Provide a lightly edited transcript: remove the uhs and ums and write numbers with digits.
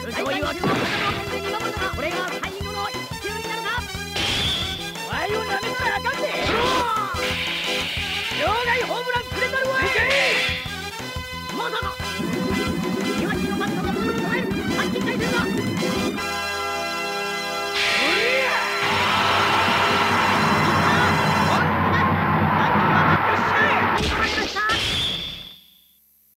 上位は今日の完全に守るのがこれが最後の1球になるか。ワイをなめたらあかんで。場外ホームランくれたるわい。まさか